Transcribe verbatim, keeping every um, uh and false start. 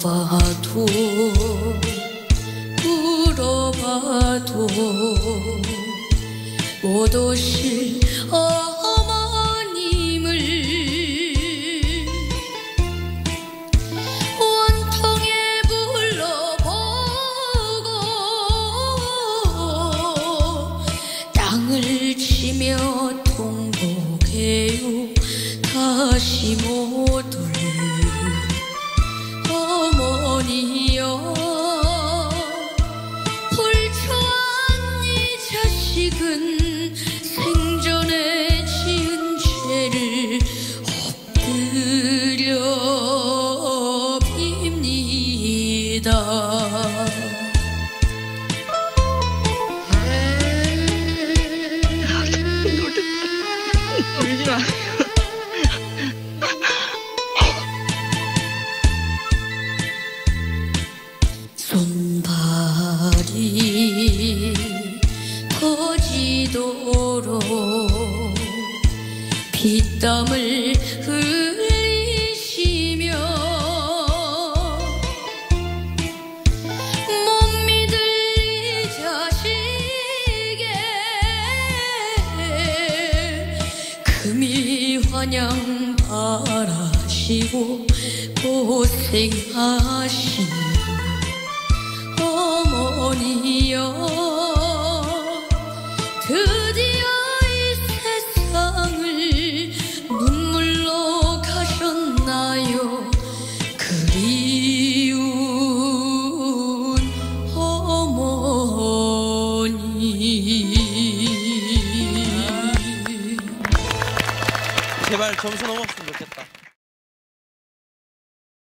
물어봐도 물어봐도 못 오실 어머님을 원통에 불러보고 땅을 치며 통곡해요. 다시 못 올 어머니여, 불초한 이 자식은 생전에 지은 죄를 엎드려 빕니다. 울지 마. 손발이 터지도록 피땀을 흘리시며 못 믿을 이 자식의 금이 환영 바라시고 고생하신 어머니여, 드디어 이 세상을 눈물로 가셨나요. 그리운 어머니. 제발 점수 넘었으면 좋겠다.